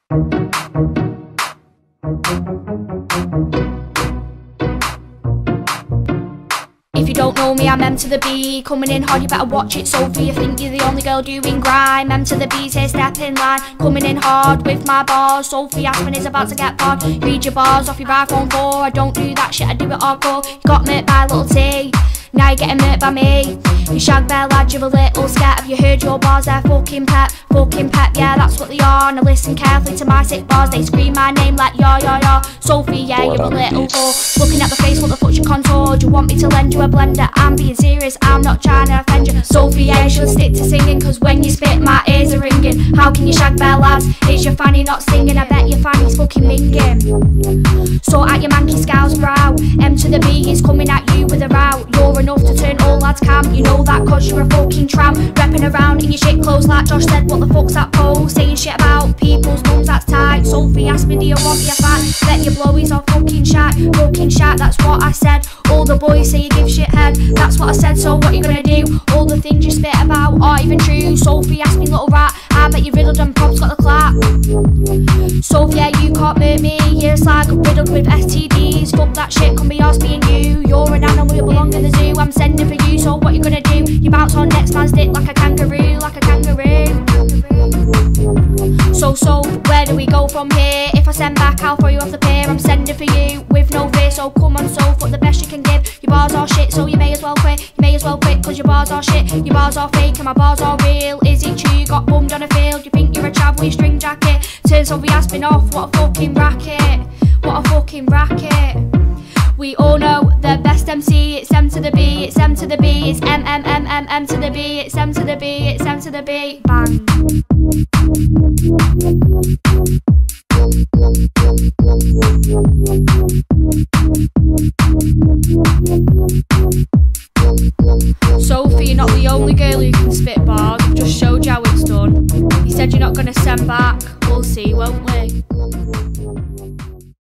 If you don't know me, I'm M to the B, coming in hard, you better watch it. Sophie, you think you're the only girl doing grime. M to the B's here, step in line, coming in hard with my bars. Sophie Aspen is about to get barred. Read your bars off your iPhone 4. I don't do that shit, I do it hardcore. You got murked by little T, now you're getting murked by me. You shag bear lad, you're a little scat. Have you heard your bars? They're fucking pep, yeah, that's what they are. Now listen carefully to my sick bars, they scream my name like ya. Sophie, yeah, you're a little whore. Looking at the face, what the fuck's your contour? Do you want me to lend you a blender? I'm being serious, I'm not trying to offend you. Sophie, yeah, you should stick to singing, cause when you spit, my ears are ringing. How can you shag bear lads? Is your fanny not singing? I bet your fanny's fucking minging. So at your manky scowl's brow, M to the B is coming at you with a row. You're enough to turn all lads camp, you know that cause you're a fucking tramp. Repping around in your shit clothes like Josh said, what the fuck's that pose? Saying shit about people's mums, that's tight. Sophie asked me, do you want me a fat? Bet your blowies are fucking shat, that's what I said. All the boys say you give shit head, that's what I said, so what you gonna do? All the things you spit about aren't even true. Sophie asked me, little rat, I bet you riddled and Pop's got the clap. Sophie, yeah, you can't murk me, you're a slag riddled with STDs. Fuck that shit, come be yours being you. You're an animal, you belong in the zoo. I'm sending for you, so what you gonna do? You bounce on next man's dick like a kangaroo, So, where do we go from here? If I send back, I'll throw you off the pier. I'm sending for you with no fear, so come on, so fuck the best you can give. Your bars are shit, so you may as well quit. You may as well quit, cause your bars are shit. Your bars are fake and my bars are real. Is it true you got bummed on a field? You think you're a chav with your string jacket? Turns Sophie Aspen off, what a fucking racket. What a fucking racket. We all know the best MC, it's M to the B, it's M to the B, it's M to the B, it's M to the B, it's M to the B, bang. Sophie, you're not the only girl who can spit bars, I've just showed you how it's done. You said you're not gonna send back, we'll see, won't we?